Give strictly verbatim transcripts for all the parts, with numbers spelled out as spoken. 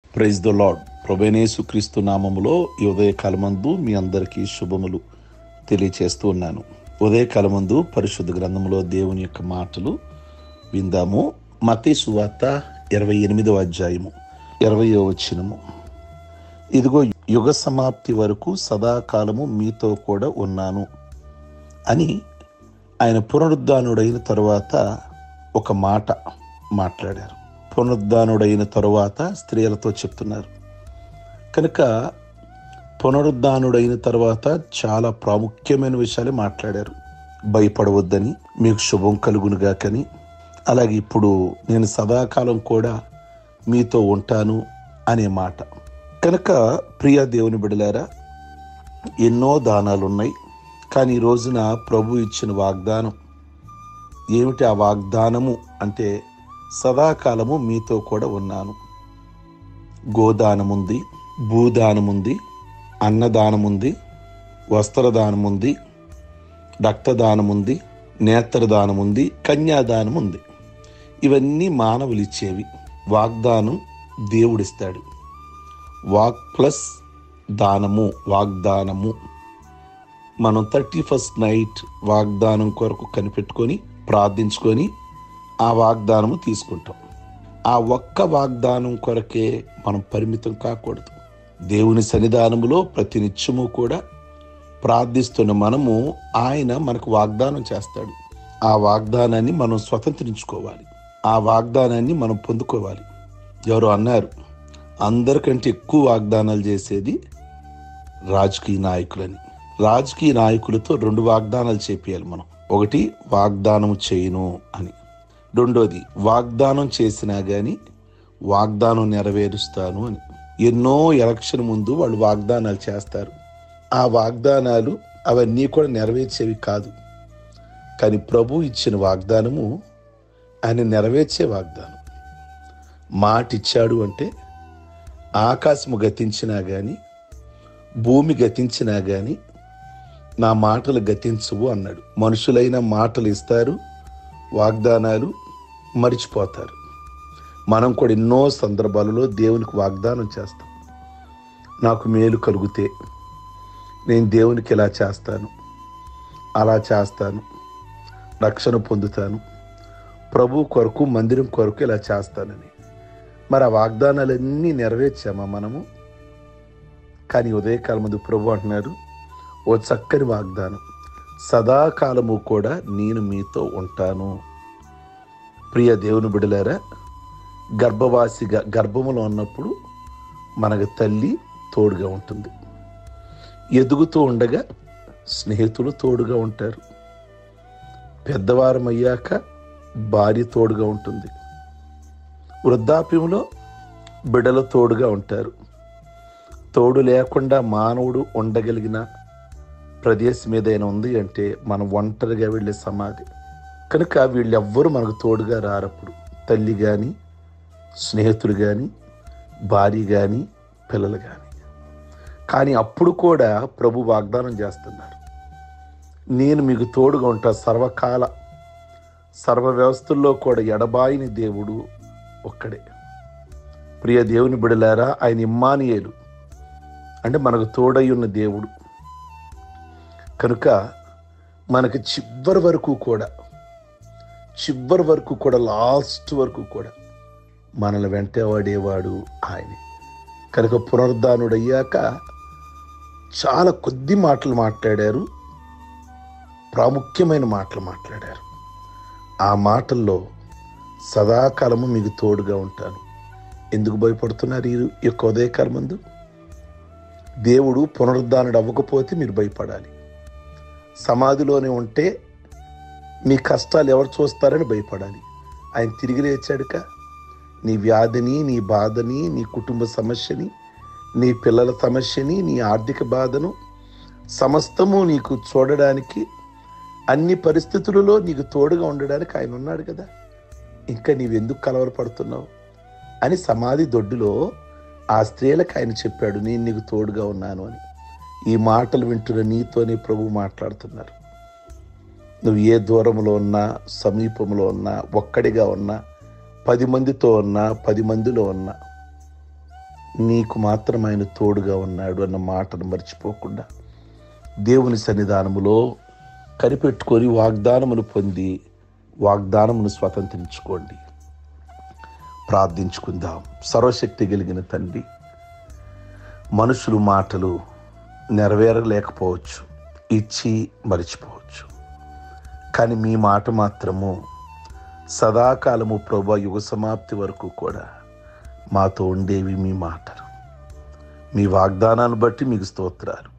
Praise the lord. ప్రభువైన యేసుక్రీస్తు నామములో ఈ ఉదయకాలమందు మీ అందరికీ శుభములు తెలియచేస్తూ ఉన్నాను. ఉదయకాలమందు పరిశుద్ధ గ్రంథములో దేవుని యొక్క మాటలు విందాము. మత్తయి సువార్త ఇరవై ఎనిమిదవ అధ్యాయము ఇరవయో వచనము. ఇదిగో యుగ సమాప్తి వరకు సదాకాలము మీతో కూడా ఉన్నాను అని ఆయన పునరుద్ధానుడైన తరువాత ఒక మాట మాట్లాడారు. పునరుద్ధానుడైన తరువాత స్త్రీలతో చెప్తున్నారు కనుక పునరుద్ధానుడైన తర్వాత చాలా ప్రాముఖ్యమైన విషయాలు మాట్లాడారు. భయపడవద్దని, మీకు శుభం కలుగునుగా కని, అలాగే ఇప్పుడు నేను సదాకాలం కూడా మీతో ఉంటాను అనే మాట. కనుక ప్రియ దేవుని బిడ్డలారా, ఎన్నో దానాలు ఉన్నాయి, కానీ ఈ రోజున ప్రభు ఇచ్చిన వాగ్దానం ఏమిటి? ఆ వాగ్దానము అంటే సదాకాలము మీతో కూడా ఉన్నాను. గోదానముంది, భూదానముంది, అన్నదానముంది, వస్త్రదానముంది, రక్తదానముంది, నేత్రదానముంది, కన్యాదానముంది. ఇవన్నీ మానవులు ఇచ్చేవి. వాగ్దానం దేవుడిస్తాడు. వాక్ ప్లస్ దానము, వాగ్దానము. మనం థర్టీ ఫస్ట్ నైట్ వాగ్దానం కొరకు కనిపెట్టుకొని ప్రార్థించుకొని ఆ వాగ్దానము తీసుకుంటాం. ఆ ఒక్క వాగ్దానం కొరకే మనం పరిమితం కాకూడదు. దేవుని సన్నిధానములో ప్రతినిత్యము కూడా ప్రార్థిస్తున్న మనము ఆయన మనకు వాగ్దానం చేస్తాడు. ఆ వాగ్దానాన్ని మనం స్వతంత్రించుకోవాలి. ఆ వాగ్దానాన్ని మనం పొందుకోవాలి. ఎవరు అన్నారు, అందరికంటే ఎక్కువ వాగ్దానాలు చేసేది రాజకీయ నాయకులని. రాజకీయ నాయకులతో రెండు వాగ్దానాలు చేపియాలి మనం. ఒకటి, వాగ్దానం చేయను అని. రెండోది, వాగ్దానం చేసినా కానీ వాగ్దానం నెరవేరుస్తాను అని. ఎన్నో ఎలక్షన్ ముందు వాళ్ళు వాగ్దానాలు చేస్తారు. ఆ వాగ్దానాలు అవన్నీ కూడా నెరవేర్చేవి కాదు. కానీ ప్రభు ఇచ్చిన వాగ్దానము ఆయన నెరవేర్చే వాగ్దానం. మాట ఇచ్చాడు అంటే ఆకాశము గతించినా కానీ, భూమి గతించినా కానీ నా మాటలు గతించవు అన్నాడు. మనుషులైన మాటలు ఇస్తారు, వాగ్దానాలు మరిచిపోతారు. మనం కూడా ఎన్నో సందర్భాలలో దేవునికి వాగ్దానం చేస్తాం. నాకు మేలు కలిగితే నేను దేవునికి ఇలా చేస్తాను, అలా చేస్తాను, రక్షణ పొందుతాను, ప్రభు కొరకు, మందిరం కొరకు ఇలా చేస్తానని. మరి ఆ వాగ్దానాలన్నీ నెరవేర్చామా మనము? కానీ ఉదయకాలం ముందు ప్రభు అంటున్నారు, ఓ చక్కని వాగ్దానం, సదాకాలము కూడా నేను మీతో ఉంటాను. ప్రియ దేవుని బిడ్డలారా, గర్భవాసిగా గర్భములో ఉన్నప్పుడు మనకు తల్లి తోడుగా ఉంటుంది. ఎదుగుతూ ఉండగా స్నేహితులు తోడుగా ఉంటారు. పెద్దవారం అయ్యాక భార్య తోడుగా ఉంటుంది. వృద్ధాప్యంలో బిడ్డలు తోడుగా ఉంటారు. తోడు లేకుండా మానవుడు ఉండగలిగిన ప్రదేశం ఏదైనా ఉంది అంటే మనం ఒంటరిగా వెళ్ళే సమాధి. కనుక వీళ్ళెవ్వరూ మనకు తోడుగా రారప్పుడు. తల్లి కానీ, స్నేహితులు కానీ, భార్య కానీ, పిల్లలు కానీ. కానీ అప్పుడు కూడా ప్రభు వాగ్దానం చేస్తున్నారు, నేను మీకు తోడుగా ఉంటా. సర్వకాల సర్వ వ్యవస్థల్లో కూడా ఎడబాయిని దేవుడు ఒక్కడే. ప్రియ దేవుని బిడలారా, ఆయన ఇమ్మానుయేలు అంటే మనకు తోడై ఉన్న దేవుడు. కనుక మనకు చివరి వరకు కూడా చివరి వరకు కూడా లాస్ట్ వరకు కూడా మనల్ని వెంటవాడేవాడు ఆయనే. కనుక పునరుద్ధానుడయ్యాక చాలా కొద్ది మాటలు మాట్లాడారు, ప్రాముఖ్యమైన మాటలు మాట్లాడారు. ఆ మాటల్లో సదాకాలము మీకు తోడుగా ఉంటాను. ఎందుకు భయపడుతున్నారు ఈ యొక్క ఉదయకాలం ముందు? దేవుడు పునరుద్ధానుడు అవ్వకపోతే మీరు భయపడాలి. సమాధిలోనే ఉంటే మీ కష్టాలు ఎవరు చూస్తారని భయపడాలి. ఆయన తిరిగి లేచాడుక. నీ వ్యాధిని, నీ బాధని, నీ కుటుంబ సమస్యని, నీ పిల్లల సమస్యని, నీ ఆర్థిక బాధను సమస్తము నీకు చూడడానికి, అన్ని పరిస్థితులలో నీకు తోడుగా ఉండడానికి ఆయన ఉన్నాడు కదా. ఇంకా నీవెందుకు కలవరపడుతున్నావు అని సమాధి దొడ్డులో ఆ స్త్రీలకు ఆయన చెప్పాడు, నేను నీకు తోడుగా ఉన్నాను అని. ఈ మాటలు వింటున్న నీతోనే ప్రభు మాట్లాడుతున్నారు. నువ్వు ఏ దూరంలో ఉన్నా, సమీపంలో ఉన్నా, ఒక్కడిగా ఉన్నా, పది మందితో ఉన్నా, పది మందిలో ఉన్నా, నీకు మాత్రం ఆయన తోడుగా ఉన్నాడు అన్న మాటను మర్చిపోకుండా దేవుని సన్నిధానములో కనిపెట్టుకొని వాగ్దానమును పొంది వాగ్దానమును స్వతంత్రించుకోండి. ప్రార్థించుకుందాం. సర్వశక్తి కలిగిన తండ్రి, మనుషులు మాటలు నెరవేరలేకపోవచ్చు, ఇచ్చి మరిచిపోవచ్చు, కానీ మీ మాట మాత్రము సదాకాలము ప్రభు యుగ సమాప్తి వరకు కూడా మాతో ఉండేవి మీ మాటలు. మీ వాగ్దానాన్ని బట్టి మీకు స్తోత్రాలు.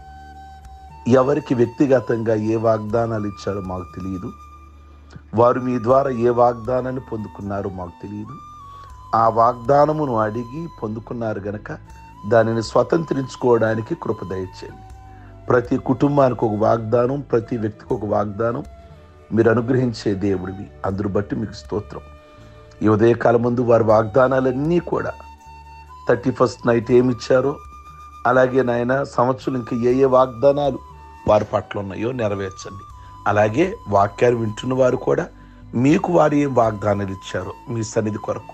ఎవరికి వ్యక్తిగతంగా ఏ వాగ్దానాలు ఇచ్చారో మాకు తెలియదు, వారు మీ ద్వారా ఏ వాగ్దానాన్ని పొందుకున్నారో మాకు తెలియదు. ఆ వాగ్దానమును అడిగి పొందుకున్నారు గనక దానిని స్వతంత్రించుకోవడానికి కృప దయచేయండి. ప్రతి కుటుంబానికి ఒక వాగ్దానం, ప్రతి వ్యక్తికి ఒక వాగ్దానం మీరు అనుగ్రహించే దేవుడివి. అందును బట్టి మీకు స్తోత్రం. ఈ ఉదయకాలం ముందు వారి వాగ్దానాలన్నీ కూడా థర్టీ ఫస్ట్ నైట్ ఏమి ఇచ్చారో అలాగే నాయన సంవత్సరం ఇంకా ఏ ఏ వాగ్దానాలు వారి పట్ల ఉన్నాయో నెరవేర్చండి. అలాగే వాక్యాలు వింటున్న వారు కూడా మీకు వారు ఏం వాగ్దానాలు ఇచ్చారో మీ సన్నిధి కొరకు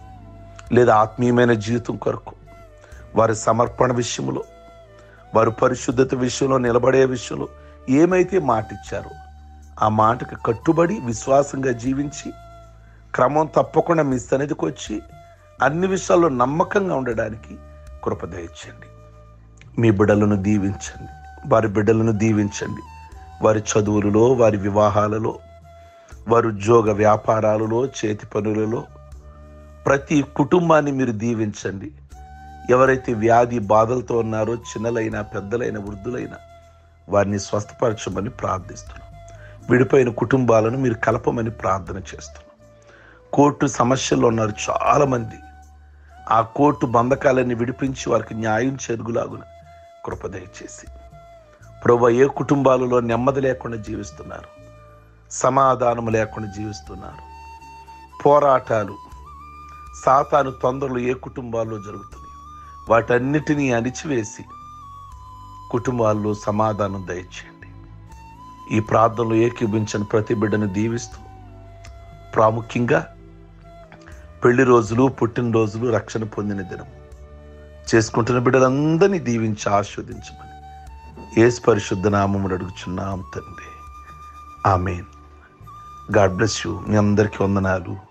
లేదా ఆత్మీయమైన జీవితం కొరకు, వారి సమర్పణ విషయంలో, వారి పరిశుద్ధత విషయంలో, నిలబడే విషయంలో ఏమైతే మాట ఇచ్చారో ఆ మాటకు కట్టుబడి విశ్వాసంగా జీవించి క్రమం తప్పకుండా మీ సన్నిధికి వచ్చి అన్ని విషయాల్లో నమ్మకంగా ఉండడానికి కృప దయచేయండి. మీ బిడ్డలను దీవించండి, వారి బిడ్డలను దీవించండి. వారి చదువులలో, వారి వివాహాలలో, వారి ఉద్యోగ వ్యాపారాలలో, చేతి పనులలో ప్రతి కుటుంబాన్ని మీరు దీవించండి. ఎవరైతే వ్యాధి బాధలతో ఉన్నారో, చిన్నలైనా పెద్దలైన వృద్ధులైనా వారిని స్వస్థపరచమని ప్రార్థిస్తున్నాం. విడిపోయిన కుటుంబాలను మీరు కలపమని ప్రార్థన చేస్తున్నాం. కోర్టు సమస్యల్లో ఉన్నారు చాలామంది. ఆ కోర్టు బంధకాలన్నీ విడిపించి వారికి న్యాయం చెరుగులాగున కృప దయచేసి ప్రభువా, ఏ కుటుంబాలలో నెమ్మది లేకుండా జీవిస్తున్నారు, సమాధానం లేకుండా జీవిస్తున్నారు, పోరాటాలు, సాతాను తొందరలు ఏ కుటుంబాల్లో జరుగుతున్నాయి, వాటన్నిటినీ అణిచివేసి కుటుంబాల్లో సమాధానం దయచేయండి. ఈ ప్రార్థనలో ఏకీభించని ప్రతి బిడ్డను దీవిస్తూ, ప్రాముఖ్యంగా పెళ్లి రోజులు, పుట్టినరోజులు, రక్షణ పొందిన దినం చేసుకుంటున్న బిడ్డలందరినీ దీవించి ఆస్వాదించమని యేసు పరిశుద్ధ నామమున అడుగుచున్నాం తండ్రి. ఆమేన్. God bless you. మీ అందరికీ వందనాలు.